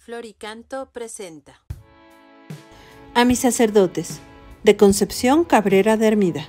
Floricanto presenta A mis sacerdotes, de Concepción Cabrera de Hermida.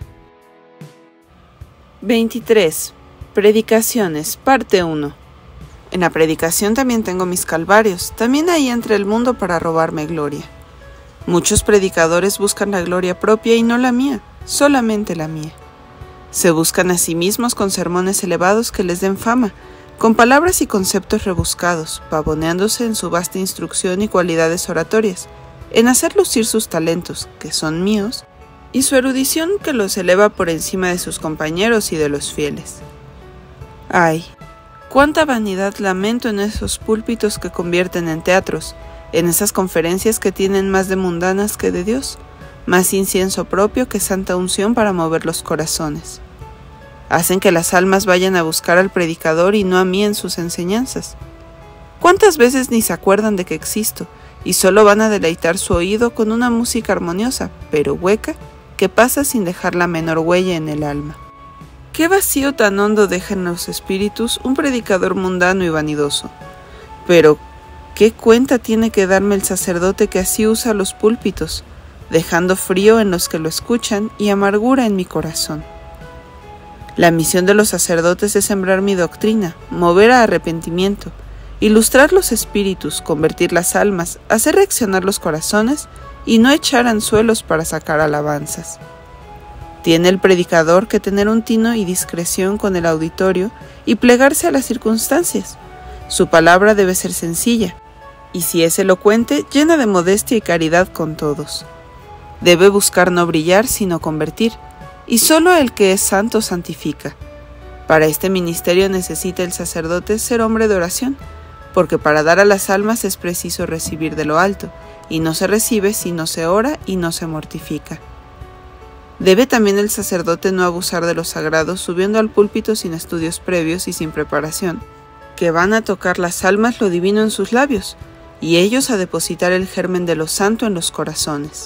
23. Predicaciones, parte 1. En la predicación también tengo mis calvarios, también ahí entra el mundo para robarme gloria. Muchos predicadores buscan la gloria propia y no la mía, solamente la mía. Se buscan a sí mismos con sermones elevados que les den fama, con palabras y conceptos rebuscados, pavoneándose en su vasta instrucción y cualidades oratorias, en hacer lucir sus talentos, que son míos, y su erudición que los eleva por encima de sus compañeros y de los fieles. ¡Ay! ¡Cuánta vanidad lamento en esos púlpitos que convierten en teatros, en esas conferencias que tienen más de mundanas que de Dios, más incienso propio que santa unción para mover los corazones! Hacen que las almas vayan a buscar al predicador y no a mí en sus enseñanzas. ¿Cuántas veces ni se acuerdan de que existo y solo van a deleitar su oído con una música armoniosa, pero hueca, que pasa sin dejar la menor huella en el alma? ¿Qué vacío tan hondo deja en los espíritus un predicador mundano y vanidoso? Pero, ¿qué cuenta tiene que darme el sacerdote que así usa los púlpitos, dejando frío en los que lo escuchan y amargura en mi corazón? La misión de los sacerdotes es sembrar mi doctrina, mover a arrepentimiento, ilustrar los espíritus, convertir las almas, hacer reaccionar los corazones y no echar anzuelos para sacar alabanzas. Tiene el predicador que tener un tino y discreción con el auditorio y plegarse a las circunstancias. Su palabra debe ser sencilla, y si es elocuente, llena de modestia y caridad con todos. Debe buscar no brillar, sino convertir, y solo el que es santo santifica. Para este ministerio necesita el sacerdote ser hombre de oración, porque para dar a las almas es preciso recibir de lo alto, y no se recibe si no se ora y no se mortifica. Debe también el sacerdote no abusar de lo sagrado subiendo al púlpito sin estudios previos y sin preparación, que van a tocar las almas lo divino en sus labios, y ellos a depositar el germen de lo santo en los corazones.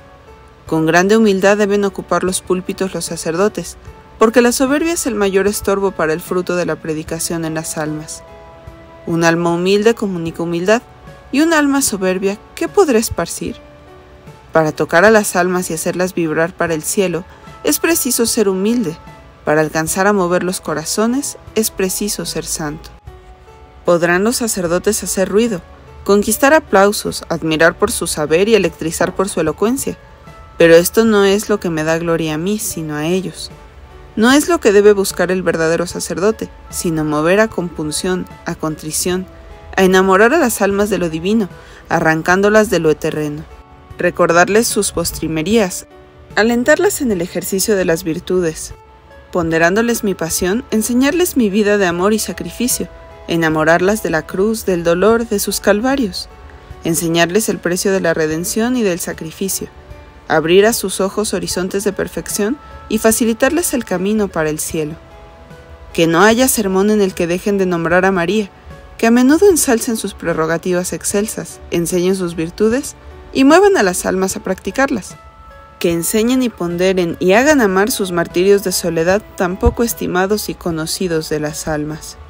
Con grande humildad deben ocupar los púlpitos los sacerdotes, porque la soberbia es el mayor estorbo para el fruto de la predicación en las almas. Un alma humilde comunica humildad, y un alma soberbia, ¿qué podrá esparcir? Para tocar a las almas y hacerlas vibrar para el cielo, es preciso ser humilde. Para alcanzar a mover los corazones, es preciso ser santo. Podrán los sacerdotes hacer ruido, conquistar aplausos, admirar por su saber y electrizar por su elocuencia, pero esto no es lo que me da gloria a mí, sino a ellos. No es lo que debe buscar el verdadero sacerdote, sino mover a compunción, a contrición, a enamorar a las almas de lo divino, arrancándolas de lo terreno, recordarles sus postrimerías, alentarlas en el ejercicio de las virtudes, ponderándoles mi pasión, enseñarles mi vida de amor y sacrificio, enamorarlas de la cruz, del dolor, de sus calvarios, enseñarles el precio de la redención y del sacrificio, abrir a sus ojos horizontes de perfección y facilitarles el camino para el cielo. Que no haya sermón en el que dejen de nombrar a María, que a menudo ensalcen sus prerrogativas excelsas, enseñen sus virtudes y muevan a las almas a practicarlas. Que enseñen y ponderen y hagan amar sus martirios de soledad tan poco estimados y conocidos de las almas.